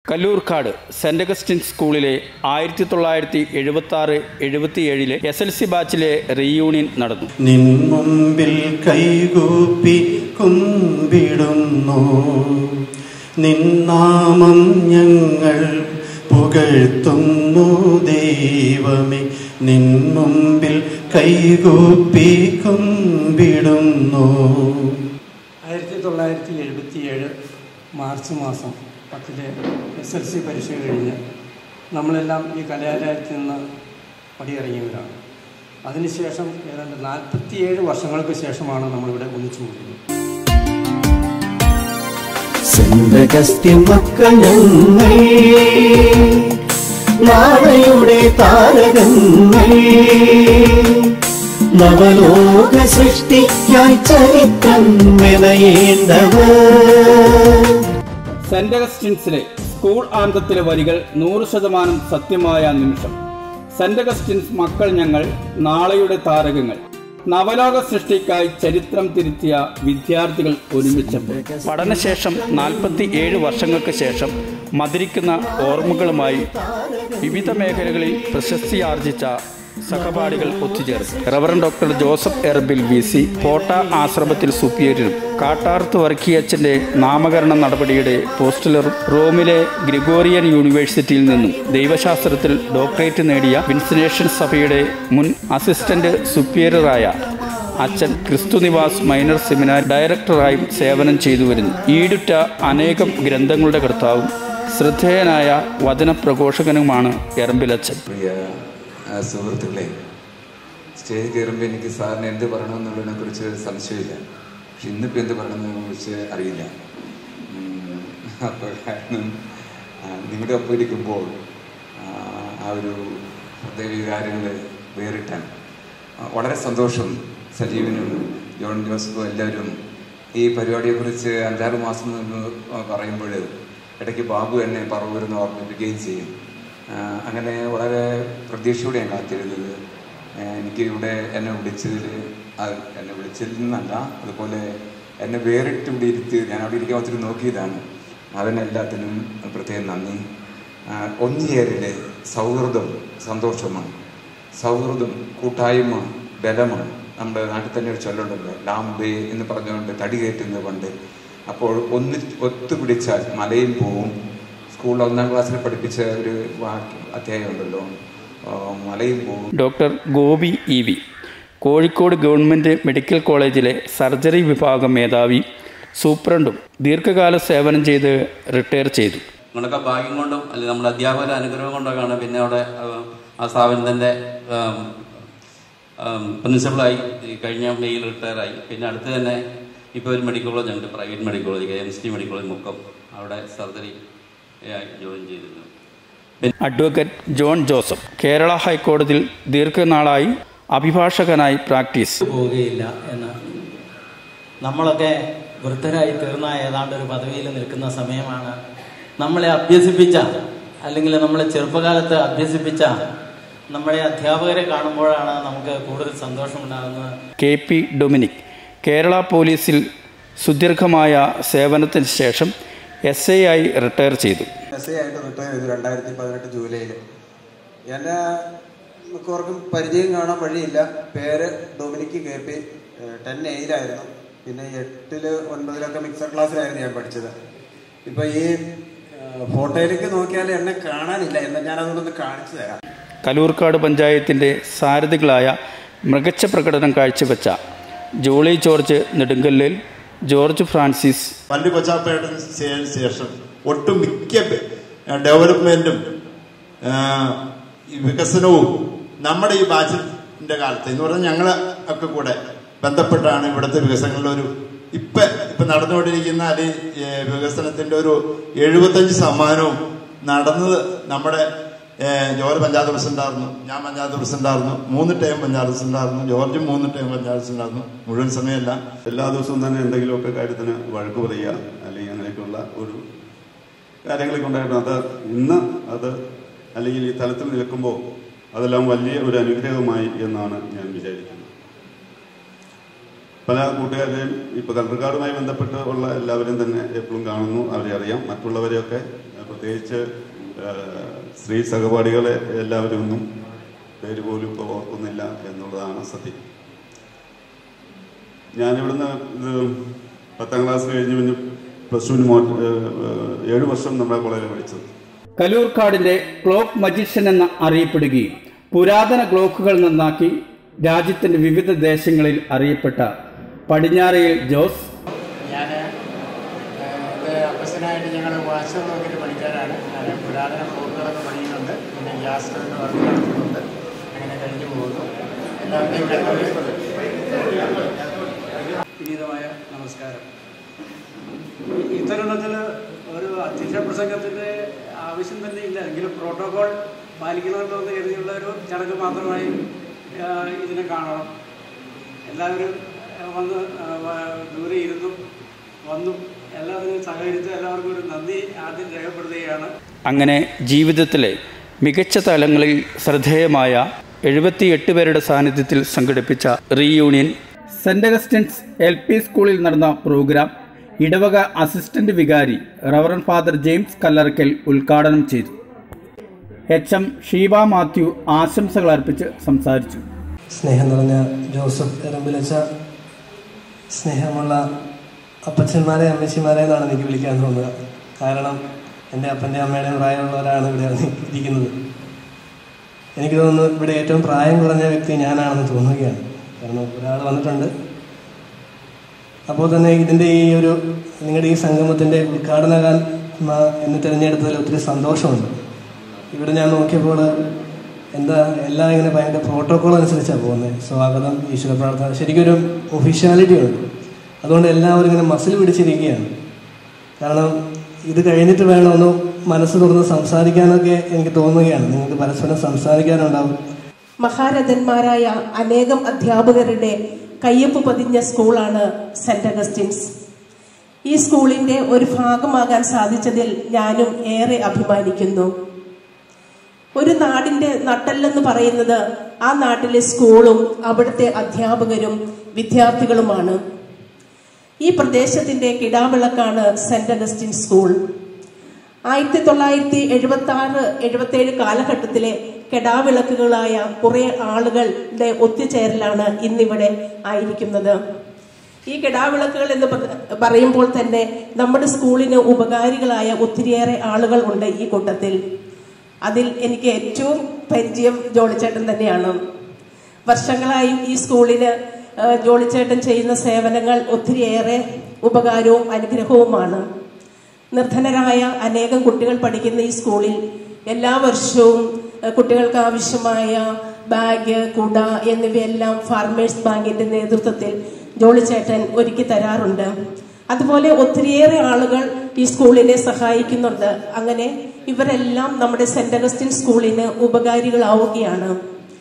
Kallurkad saint Augustine സ്കൂളിലെ 1976-77 SLC ബാച്ചിലെ reunion നടന്നു. നിൻ മുമ്പിൽ കൈകൂപ്പി കുമ്പിടുന്നു, നിൻ നാമം ഞങ്ങൾ പുകഴ്ത്തുന്നു ദൈവമേ, നിൻ മുമ്പിൽ കൈകൂപ്പി കുമ്പിടുന്നു. 1977 മാർച്ച് മാസം 10 SLC പരീക്ഷ കഴിഞ്ഞ് നമ്മളെല്ലാം ഈ കലാലയത്തിൽ നിന്ന് പടിയിറങ്ങിയവരാണ്. അതിനുശേഷം ഏതാണ്ട് 47 വർഷങ്ങൾക്ക് ശേഷമാണ് നമ്മളിവിടെ ഒന്നിച്ചു കൂടുന്നത്. സെന്റ് അഗസ്റ്റിൻ മക്കൾ ഞങ്ങൾ, നാളെയുടെ താരകങ്ങൾ, നവലോക സൃഷ്ടിക്കായി ചരിത്രം മെനയേണ്ടവർ. സെന്റ് അഗസ്റ്റിൻസിലെ സ്കൂൾ ആന്തത്തിലെ വരികൾ 100% സത്യമായ നിമിഷം. സെന്റ് അഗസ്റ്റിൻസ് മക്കൾ ഞങ്ങൾ, നാളെയുടെ താരകങ്ങൾ, നവലോക സൃഷ്ടിക്കായി ചരിത്രം തിരുത്തിയ വിദ്യാർത്ഥികൾ ഒരുമിച്ചപ്പോൾ. പഠനശേഷം 47 വർഷങ്ങൾക്ക് ശേഷം മധുരിക്കുന്ന ഓർമ്മകളുമായി വിവിധ മേഖലകളിൽ പ്രശസ്തിയാർജിച്ച സഹപാഠികൾ ഒത്തുചേർന്നു. റവറന്റ് ഡോക്ടർ ജോസഫ് എർബിൽ VC കോട്ട ആശ്രമത്തിൽ സുപ്പീരിയറും, കാട്ടാർത്ത് വർക്കിയച്ചന്റെ നാമകരണ നടപടിയുടെ പോസ്റ്റലറും, റോമിലെ ഗ്രിഗോറിയൻ യൂണിവേഴ്സിറ്റിയിൽ നിന്നും ദൈവശാസ്ത്രത്തിൽ ഡോക്ടറേറ്റ് നേടിയ വിൻസിനേഷൻ സഭയുടെ മുൻ അസിസ്റ്റന്റ് സുപ്പീരിയറായ അച്ഛൻ ക്രിസ്തുനിവാസ് മൈനർ സെമിനാർ ഡയറക്ടറായും സേവനം ചെയ്തു വരുന്നു. ഈടുറ്റ അനേകം ഗ്രന്ഥങ്ങളുടെ കർത്താവും ശ്രദ്ധേയനായ വചനപ്രഘോഷകനുമാണ് എറമ്പിലച്ചൻ. സുഹൃത്തുക്കളെ, സ്റ്റേജ് കയറുമ്പോൾ എനിക്ക് സാറിന് എന്ത് പറയണമെന്നുള്ളതിനെ കുറിച്ച് സംശയമില്ല. പക്ഷെ ഇന്നിപ്പോൾ എന്ത് പറയണമെന്നതിനെ കുറിച്ച് അറിയില്ല. അപ്പോൾ കാരണം നിങ്ങളുടെ ഒപ്പം ഇരിക്കുമ്പോൾ ആ ഒരു ഹൃദയവികാരങ്ങൾ വേറിട്ടാൻ വളരെ സന്തോഷം. സജീവനും ജോൺ ജോസഫും എല്ലാവരും ഈ പരിപാടിയെക്കുറിച്ച് 5-6 മാസം മുൻപ് പറയുമ്പോൾ ഇടയ്ക്ക് ബാബു എന്നെ പറവൂരെന്ന് ഓർമ്മിപ്പിക്കുകയും ചെയ്യും. അങ്ങനെ വളരെ പ്രതീക്ഷയോടെ ഞാൻ കാത്തിരുന്നത്. എനിക്ക് ഇവിടെ എന്നെ വിളിച്ചതിൽ നിന്നല്ല, അതുപോലെ എന്നെ വേറിട്ട് ഇവിടെ ഇരുത്തി ഞാൻ അവിടെ ഇരിക്കാൻ ഒത്തിരി നോക്കിയതാണ്. അതിനെല്ലാത്തിനും പ്രത്യേകം നന്ദി. ഒന്നുചേരല് സൗഹൃദം സന്തോഷമാണ്, സൗഹൃദം കൂട്ടായ്മ ബലമാണ്. നമ്മുടെ നാട്ടിൽ തന്നെ ഒരു ചൊല്ലുണ്ടല്ലോ, ലാംബേ എന്ന് പറഞ്ഞുകൊണ്ട് തടി കയറ്റുന്നത് പണ്ട്. അപ്പോൾ ഒത്തുപിടിച്ചാൽ മലയും പോവും. സ്കൂളിൽ 1ാം ക്ലാസ്സിൽ പഠിപ്പിച്ച ഒരു അധ്യായം ഉണ്ടല്ലോ, മലയും പോവും. Doctor Gopi EV Kozhikode government medical കോളേജിലെ സർജറി വിഭാഗം മേധാവി, സൂപ്രണ്ടും ദീർഘകാല സേവനം ചെയ്ത് റിട്ടയർ ചെയ്തു. നിങ്ങളൊക്കെ ഭാഗ്യം കൊണ്ടും അല്ലെങ്കിൽ നമ്മുടെ അധ്യാപകരുടെ അനുഗ്രഹം കൊണ്ടൊക്കെയാണ് പിന്നെ അവിടെ ആ സ്ഥാപനത്തിൻ്റെ പ്രിൻസിപ്പളായി കഴിഞ്ഞ മെയ്യിൽ റിട്ടയറായി. പിന്നെ അടുത്ത് തന്നെ ഇപ്പോൾ ഒരു മെഡിക്കൽ കോളേജ് ഉണ്ട്, private medical college KMC medical college Mukkam, അവിടെ സർജറി ജോയിൻ ചെയ്തിരുന്നു. അഡ്വക്കേറ്റ് ജോൺ ജോസഫ് കേരള ഹൈക്കോടതിയിൽ ദീർഘനാളായി അഭിഭാഷകനായി പ്രാക്ടീസ് പോവുകയില്ല എന്ന് നമ്മളൊക്കെ വൃദ്ധരായി തീർന്ന ഏതാണ്ട് ഒരു പദവിയിൽ നിൽക്കുന്ന സമയമാണ്. നമ്മളെ അഭ്യസിപ്പിച്ച അല്ലെങ്കിൽ നമ്മളെ ചെറുപ്പകാലത്ത് അഭ്യസിപ്പിച്ച നമ്മളെ അധ്യാപകരെ കാണുമ്പോഴാണ് നമുക്ക് കൂടുതൽ സന്തോഷമുണ്ടാകുന്നത്. KP ഡൊമിനിക് കേരള പോലീസിൽ സുദീർഘമായ സേവനത്തിന് ശേഷം SA ആയി റിട്ടയർ ചെയ്തു. SA ആയിട്ട് റിട്ടയർ ചെയ്തു 2018 ജൂലൈയിൽ. എന്നെ മിക്കവർക്കും പരിചയം കാണാൻ വഴിയില്ല. പേര് ഡൊമിനിക് KP. 10A പിന്നെ 8, 9 മിക്സഡ് ക്ലാസ്സിലായിരുന്നു ഞാൻ പഠിച്ചത്. ഇപ്പൊ ഈ ഫോട്ടോയിലേക്ക് നോക്കിയാൽ എന്നെ കാണാനില്ല, എന്നാൽ ഞാൻ അതുകൊണ്ടൊന്ന് കാണിച്ചു തരാം. കല്ലൂർക്കാട് പഞ്ചായത്തിൻ്റെ സാരഥികളായ മികച്ച പ്രകടനം കാഴ്ചവെച്ച ജോളി ജോർജ് നെടുങ്കല്ലിൽ, ജോർജ് ഫ്രാൻസിസ് പള്ളി പശ്ചാത്തലത്തിന് ശേഷം ഒട്ടുമിക്ക ഡെവലപ്മെന്റും വികസനവും നമ്മുടെ ഈ ബാച്ചിന്റെ കാലത്ത് എന്ന് പറഞ്ഞാൽ ഞങ്ങളെ ഒക്കെ കൂടെ ബന്ധപ്പെട്ടാണ് ഇവിടുത്തെ വികസനങ്ങളുടെ ഇപ്പൊ നടന്നുകൊണ്ടിരിക്കുന്ന വികസനത്തിന്റെ ഒരു 75% നടന്നത് നമ്മുടെ ജോർജ് പഞ്ചായത്ത് പ്രസിഡന്റായിരുന്നു, ഞാൻ പഞ്ചായത്ത് പ്രസിഡന്റായിരുന്നു, 3 ടൈം പഞ്ചായത്ത് പ്രസിഡന്റായിരുന്നു, ജോർജും 3 ടൈം പഞ്ചായത്ത് പ്രസിഡന്റായിരുന്നു. മുഴുവൻ സമയമല്ല, എല്ലാ ദിവസവും തന്നെ എന്തെങ്കിലുമൊക്കെ കാര്യത്തിന് വഴക്ക് പറയുക അല്ലെങ്കിൽ അങ്ങനെയൊക്കെയുള്ള ഒരു കാര്യങ്ങളൊക്കെ ഉണ്ടായിരുന്നു. അത് അല്ലെങ്കിൽ ഈ തലത്തിൽ നിൽക്കുമ്പോൾ അതെല്ലാം വലിയ ഒരു അനുഗ്രഹമായി എന്നാണ് ഞാൻ വിചാരിക്കുന്നത്. പല കൂട്ടുകാരെയും ഇപ്പോൾ കല്ലൂർക്കാടുമായി ബന്ധപ്പെട്ട് ഉള്ള എല്ലാവരും തന്നെ എപ്പോഴും കാണുന്നു, അവരെ അറിയാം. മറ്റുള്ളവരെയൊക്കെ പ്രത്യേകിച്ച് സ്ത്രീ സഹപാഠികളെ എല്ലാവരും ഒന്നും പേര് പോലും ഇപ്പോൾ ഓർക്കുന്നില്ല എന്നുള്ളതാണ് സത്യം. ഞാനിവിടുന്ന് 10ാം ക്ലാസ് കഴിഞ്ഞ് പിന്നെ +2 7 വർഷം നമ്മുടെ കോളേജിൽ പഠിച്ചത്. കലൂർക്കാടിന്റെ ക്ലോക്ക് മജീഷ്യൻ എന്ന അറിയപ്പെടുകയും പുരാതന ക്ലോക്കുകൾ നന്നാക്കി രാജ്യത്തിന്റെ വിവിധ ദേശങ്ങളിൽ അറിയപ്പെട്ട പടിഞ്ഞാറയിൽ ജോസ്. ഞാൻ അപ്പച്ചനായിട്ട് ഞങ്ങൾ വാച്ച് നോക്കിയിട്ട് പഠിക്കാനാണ്. ഞാൻ പുരാതന ക്ലോക്കുകളൊക്കെ പഠിക്കുന്നുണ്ട്, പിന്നെ ഗ്യാസ് വർക്ക് നടത്തുന്നുണ്ട്. അങ്ങനെ കഴിഞ്ഞു പോകുന്നു. എല്ലാവരുടെയും വിനീതമായ നമസ്കാരം. ഈ തരുണത്തിൽ ഒരു അധ്യക്ഷ പ്രസംഗത്തിൻ്റെ ആവശ്യം തന്നെ ഇല്ല, എങ്കിലും പ്രോട്ടോകോൾ പാലിക്കണമല്ലോ എന്ന് കരുതിയുള്ള ഒരു ചടങ്ങ് മാത്രമായി ഇതിനെ കാണണം. എല്ലാവരും വന്ന് ദൂരെ ഇരുന്നും വന്നും എല്ലാവരും സഹകരിച്ച് എല്ലാവർക്കും ഒരു നന്ദി ആദ്യം രേഖപ്പെടുത്തുകയാണ്. അങ്ങനെ ജീവിതത്തിലെ മികച്ച തലങ്ങളിൽ ശ്രദ്ധേയമായ 78 പേരുടെ സാന്നിധ്യത്തിൽ സംഘടിപ്പിച്ച റീയൂണിയൻ സെന്റ് അഗസ്റ്റിൻസ് LP സ്കൂളിൽ നടന്ന പ്രോഗ്രാം ഇടവക അസിസ്റ്റന്റ് വികാരി റവറൻ ഫാദർ ജെയിംസ് കല്ലറക്കൽ ഉദ്ഘാടനം ചെയ്തു. HM ഷീബ മാത്യു ആശംസകൾ അർപ്പിച്ച് സംസാരിച്ചു. സ്നേഹം നിറഞ്ഞ ജോസഫ് എറമ്പിലച്ച, സ്നേഹമുള്ള അപ്പച്ചന്മാരെ അമ്മച്ചിമാരെ എന്നാണ് എനിക്ക് വിളിക്കാൻ തോന്നുക. കാരണം എൻ്റെ അപ്പൻ്റെ അമ്മയുടെയും പ്രായമുള്ളവരാണ് ഇവിടെ ഇരിക്കുന്നത്. എനിക്ക് തോന്നുന്നു ഇവിടെ ഏറ്റവും പ്രായം കുറഞ്ഞ വ്യക്തി ഞാനാണെന്ന് തോന്നുകയാണ്. കാരണം ഒരാൾ വന്നിട്ടുണ്ട്. അപ്പോൾ തന്നെ ഇതിൻ്റെ നിങ്ങളുടെ ഈ സംഗമത്തിൻ്റെ ഉദ്ഘാടനകാൽ എന്ന് തിരഞ്ഞെടുത്തതിൽ ഒത്തിരി സന്തോഷമുണ്ട്. ഇവിടെ ഞാൻ നോക്കിയപ്പോൾ എല്ലാം ഇങ്ങനെ ഭയങ്കര പ്രോട്ടോക്കോൾ അനുസരിച്ചാണ് പോകുന്നത്. സ്വാഗതം, ഈശ്വര പ്രാർത്ഥന, ശരിക്കൊരു ഒഫീഷ്യാലിറ്റി ഉണ്ട്. അതുകൊണ്ട് എല്ലാവരും ഇങ്ങനെ മസിൽ പിടിച്ചിരിക്കുകയാണ്. കാരണം ഇത് കഴിഞ്ഞിട്ട് വേണം ഒന്ന് മനസ്സ് തുറന്ന് സംസാരിക്കാനൊക്കെ എനിക്ക് തോന്നുകയാണ്. നിങ്ങൾക്ക് പരസ്പരം സംസാരിക്കാനുണ്ടാവും. മഹാരഥന്മാരായ അനേകം അധ്യാപകരുടെ കയ്യൊപ്പ് പതിഞ്ഞ സ്കൂളാണ് സെന്റ് അഗസ്റ്റിൻസ്. ഈ സ്കൂളിന്റെ ഒരു ഭാഗമാകാൻ സാധിച്ചതിൽ ഞാനും ഏറെ അഭിമാനിക്കുന്നു. ഒരു നാടിന്റെ നട്ടെല്ലെന്ന് പറയുന്നത് ആ നാട്ടിലെ സ്കൂളും അവിടുത്തെ അധ്യാപകരും വിദ്യാർത്ഥികളുമാണ്. ഈ പ്രദേശത്തിന്റെ കിടാവിളക്കാണ് സെന്റ് അഗസ്റ്റിൻ സ്കൂൾ. 1976-77 കാലഘട്ടത്തിലെ കെടാവിളക്കുകളായ കുറെ ആളുകളുടെ ഒത്തുചേരലാണ് ഇന്നിവിടെ ആയിരിക്കുന്നത്. ഈ കെടാവിളക്കുകൾ എന്ന് പറയുമ്പോൾ തന്നെ നമ്മുടെ സ്കൂളിന് ഉപകാരികളായ ഒത്തിരിയേറെ ആളുകൾ ഉണ്ട് ഈ കൂട്ടത്തിൽ. അതിൽ എനിക്ക് ഏറ്റവും പരിചയം ജോളിച്ചേട്ടൻ തന്നെയാണ്. വർഷങ്ങളായി ഈ സ്കൂളിന് ജോളിച്ചേട്ടൻ ചെയ്യുന്ന സേവനങ്ങൾ ഒത്തിരിയേറെ ഉപകാരവും അനുഗ്രഹവുമാണ്. നിർധനരായ അനേകം കുട്ടികൾ പഠിക്കുന്ന ഈ സ്കൂളിൽ എല്ലാ വർഷവും കുട്ടികൾക്ക് ആവശ്യമായ ബാഗ്, കുട എന്നിവയെല്ലാം ഫാർമേഴ്സ് ബാങ്കിന്റെ നേതൃത്വത്തിൽ ജോളിച്ചേട്ടൻ ഒരുക്കി തരാറുണ്ട്. അതുപോലെ ഒത്തിരിയേറെ ആളുകൾ ഈ സ്കൂളിനെ സഹായിക്കുന്നുണ്ട്. അങ്ങനെ ഇവരെല്ലാം നമ്മുടെ സെന്റ് അഗസ്റ്റിൻ സ്കൂളിന് ഉപകാരികളാവുകയാണ്.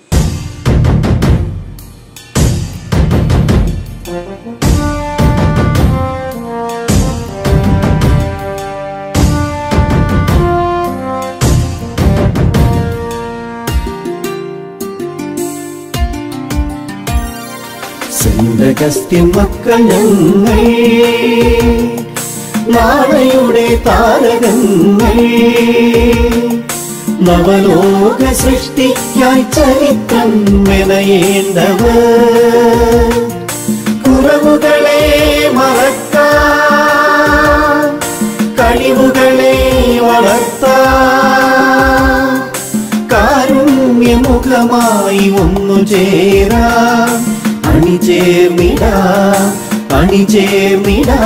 സെന്റ് അഗസ്റ്റിൻ മക്കൾ ഞങ്ങൾ, നാളെയുടെ താരകങ്ങൾ, നവലോക സൃഷ്ടിക്കായി ചരിത്രം മെനയേണ്ടവർ, കുറവുകളെ മറക്കാൻ കഴിവുകളെ വളർത്താൻ, കാരുണ്യമുഖമായി ഒന്നു ചേരാൻ അണിചേർന്നിടാ അണിചേർന്നിടാ.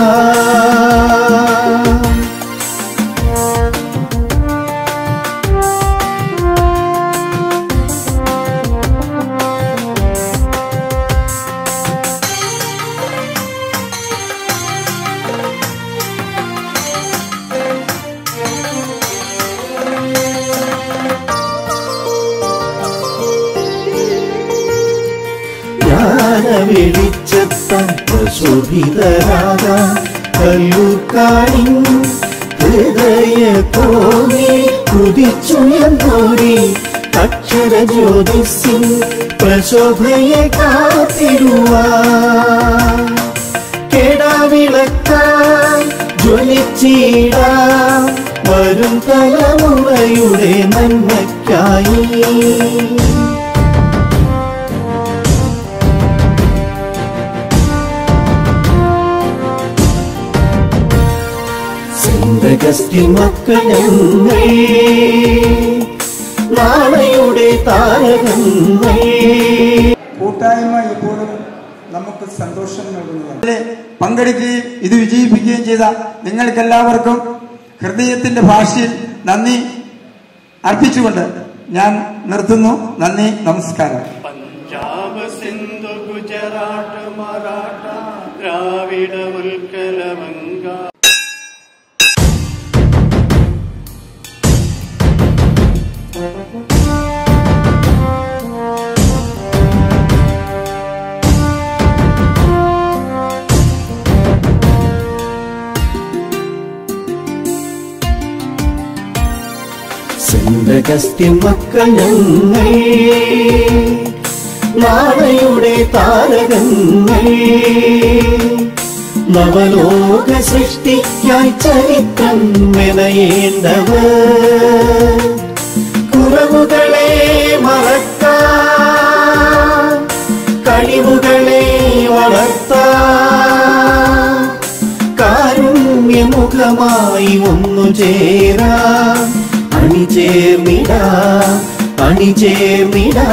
വെളിച്ചത്താൻ പ്രശോഭിതരാകാൻ കല്ലൂർക്കാടിൻ ഹൃദയ കോണി കുതിച്ചുയർന്നോരി അക്ഷര ജ്യോതിസിൻ പ്രശോഭയെ കാത്തിടുവാൻ, കെടാവിളക്കായി ജ്വലിച്ചിടാം വരും തലമുറയുടെ നന്മയ്ക്കായി. സെന്റ് അഗസ്റ്റിൻ മക്കൾ ഞങ്ങൾ, നാളെയുടെ താരകങ്ങൾ. കൂട്ടായ്മ എപ്പോഴും നമുക്ക് സന്തോഷം നൽകുന്നതാണ്. പങ്കെടുക്കുകയും ഇത് വിജയിപ്പിക്കുകയും ചെയ്ത നിങ്ങൾക്കെല്ലാവർക്കും ഹൃദയത്തിന്റെ ഭാഷയിൽ നന്ദി അർപ്പിച്ചുകൊണ്ട് ഞാൻ നിർത്തുന്നു. നന്ദി, നമസ്കാരം. പഞ്ചാബ്, സിന്ധു, ഗുജറാത്ത്, മറാഠ, ദ്രാവിഡ, ഉൽക്കല, വംഗ. സെന്റ് അഗസ്റ്റിൻ മക്കൾ ഞങ്ങൾ, നാളെയുടെ താരകങ്ങൾ. നവലോക സൃഷ്ടിക്കായി ചരിത്രം മെനയേണ്ടവർ. കുറവുകളെ മറക്കാൻ, കഴിവുകളെ വളർത്താൻ, കാരുണ്യമുഖമായി ഒന്നു ചേരാൻ. അണിചേർന്നിടാ, അണിചേർന്നിടാ.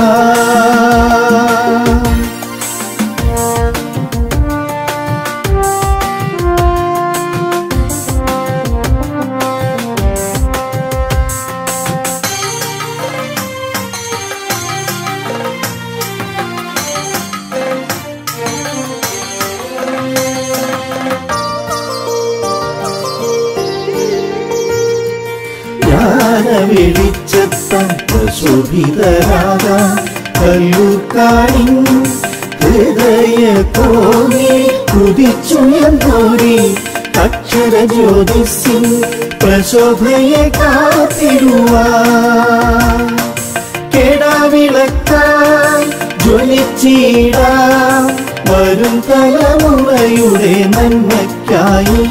വെളിച്ചത്താൻ പ്രശോഭിതരാകാൻ കല്ലൂർക്കാടിൻ ഹൃദയ കോണി കുതിച്ചുയർന്നോരി അക്ഷരജ്യോതിസിൻ പ്രശോഭയെ കാത്തിടുവാൻ. കെടാവിളക്കായി ജ്വലിച്ചിടാം വരും തലമുറയുടെ നന്മയ്ക്കായി.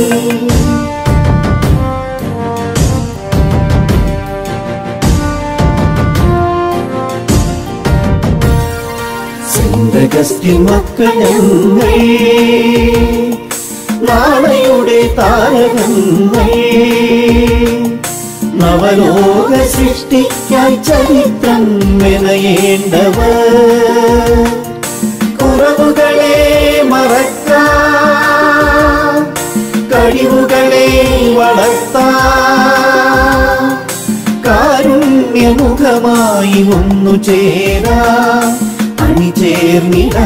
സെന്റ് അഗസ്റ്റിൻ മക്കൾ ഞങ്ങൾ, നാളെയുടെ താരകങ്ങൾ. നവലോക സൃഷ്ടിക്കായി ചരിത്രം മെനയേണ്ടവർ. കുറവുകളെ മറക്കാൻ, കഴിവുകളെ വളർത്താൻ, കാരുണ്യമുഖമായി ഒന്നു ചേരാൻ. അണിചേർന്നിടാ.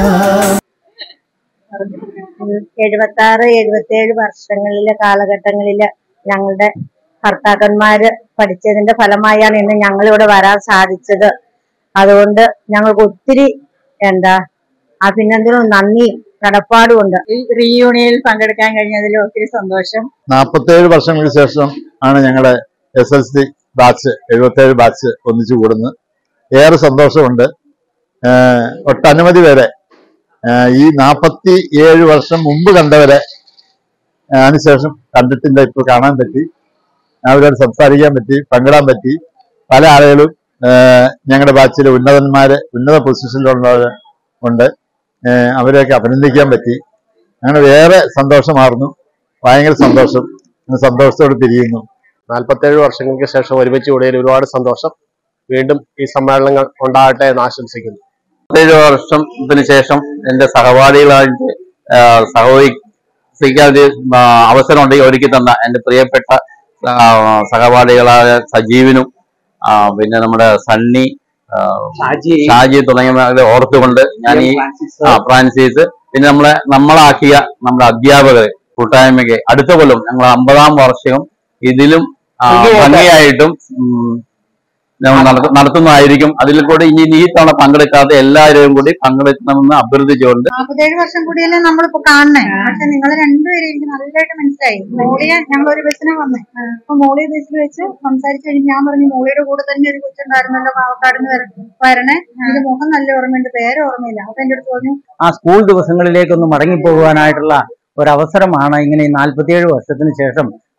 76-77 വർഷങ്ങളിലെ കാലഘട്ടങ്ങളില് ഞങ്ങളുടെ ഭർത്താക്കന്മാര് പഠിച്ചതിന്റെ ഫലമായാണ് ഇന്ന് ഞങ്ങളിവിടെ വരാൻ സാധിച്ചത്. അതുകൊണ്ട് ഞങ്ങൾക്ക് ഒത്തിരി അഭിനന്ദനവും നന്ദിയും കടപ്പാടുമുണ്ട്. ഈ റീയൂണിയനിൽ പങ്കെടുക്കാൻ കഴിഞ്ഞതിൽ ഒത്തിരി സന്തോഷം. 47 വർഷങ്ങൾക്ക് ശേഷം ആണ് ഞങ്ങളുടെ SLC ബാച്ച് 77 ബാച്ച് ഒന്നിച്ചു കൂടുന്നത്. ഏറെ സന്തോഷമുണ്ട്. ഒട്ടനവധി പേരെ ഈ 47 വർഷം മുമ്പ് കണ്ടവരെ അതിനുശേഷം കണ്ടിട്ടില്ല, ഇപ്പോൾ കാണാൻ പറ്റി, അവരോട് സംസാരിക്കാൻ പറ്റി, പങ്കിടാൻ പറ്റി. പല ആളുകളും ഞങ്ങളുടെ ബാച്ചിലെ ഉന്നത പൊസിഷനിലുള്ളവർ ഉണ്ട്. അവരെയൊക്കെ അഭിനന്ദിക്കാൻ പറ്റി. അങ്ങനെ വേറെ സന്തോഷമായിരുന്നു. ഭയങ്കര സന്തോഷം. സന്തോഷത്തോട് പിരിയുന്നു. 47 വർഷങ്ങൾക്ക് ശേഷം ഒരുമിച്ച് കൂടിയതിൽ ഒരുപാട് സന്തോഷം. വീണ്ടും ഈ സമ്മേളനങ്ങൾ ഉണ്ടാകട്ടെ എന്ന് ആശംസിക്കുന്നു. 47 വർഷത്തിന് ശേഷം എന്റെ സഹപാഠികളായിട്ട് സഹോദരിക്കാൻ അവസരം ഉണ്ടെങ്കിൽ ഒരുക്കി തന്ന എന്റെ പ്രിയപ്പെട്ട സഹപാഠികളായ സജീവനും പിന്നെ നമ്മുടെ സണ്ണി, ഷാജി തുടങ്ങിയവരെ ഓർത്തുകൊണ്ട് ഞാൻ ഈ ഫ്രാൻസിസ്, പിന്നെ നമ്മളാക്കിയ നമ്മുടെ അധ്യാപകർ കൂട്ടായ്മയ്ക്ക് അടുത്ത കൊല്ലം ഞങ്ങൾ 50-ാം വർഷവും ഇതിലും ഭംഗിയായിട്ടും നടത്തുന്നതായിരിക്കും. അതിൽ കൂടി ഇനി ഈ തവണ പങ്കെടുക്കാതെ എല്ലാവരെയും കൂടി പങ്കെടുക്കണമെന്ന് അഭ്യർത്ഥിച്ചുകൊണ്ട് 47 വർഷം കൂടിയല്ലേ നമ്മളിപ്പോ കാണണേ. പക്ഷെ നിങ്ങൾ രണ്ടുപേരും എനിക്ക് നല്ലതായിട്ട് മനസ്സിലായി. മോളിയെ ഞങ്ങൾ ഒരു ബസ്സിന് വന്നേ. അപ്പൊ മോളിയെ ബസ്സിൽ വെച്ച് സംസാരിച്ചു കഴിഞ്ഞ് ഞാൻ പറഞ്ഞു, മോളിയുടെ കൂടെ തന്നെ ഒരു കൊച്ചുണ്ടായിരുന്നല്ലോ പാവക്കാടിന് വരണേ, ഇത് മുഖം നല്ല ഓർമ്മയുണ്ട്, പേര് ഓർമ്മയില്ല. അപ്പൊ എന്റെ അടുത്ത് പറഞ്ഞു ആ സ്കൂൾ ദിവസങ്ങളിലേക്കൊന്ന് മടങ്ങിപ്പോകുവാനായിട്ടുള്ള ഒരവസരമാണ് ഇങ്ങനെ 47 വർഷത്തിന് ശേഷം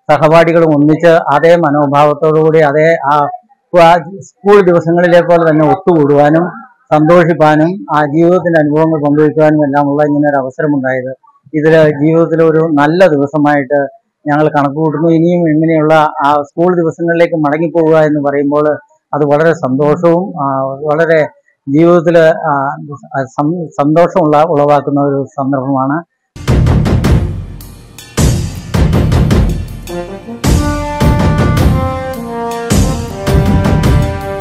സഹപാഠികളും ഒന്നിച്ച് അതേ മനോഭാവത്തോടുകൂടി അതേ ആ സ്കൂൾ ദിവസങ്ങളിലെ പോലെ തന്നെ ഒത്തുകൂടുവാനും സന്തോഷിപ്പാനും ആ ജീവിതത്തിന്റെ അനുഭവങ്ങൾ പങ്കുവയ്ക്കുവാനും എല്ലാമുള്ള ഇങ്ങനെ ഒരു അവസരമുണ്ടായത് ഇതിൽ ജീവിതത്തിലെ ഒരു നല്ല ദിവസമായിട്ട് ഞങ്ങൾ കണക്കുകൂട്ടുന്നു. ഇനിയും ഇങ്ങനെയുള്ള ആ സ്കൂൾ ദിവസങ്ങളിലേക്ക് മടങ്ങിപ്പോവുക എന്ന് പറയുമ്പോൾ അത് വളരെ സന്തോഷവും വളരെ ജീവിതത്തിൽ സന്തോഷം ഉളവാക്കുന്ന ഒരു സന്ദർഭമാണ്.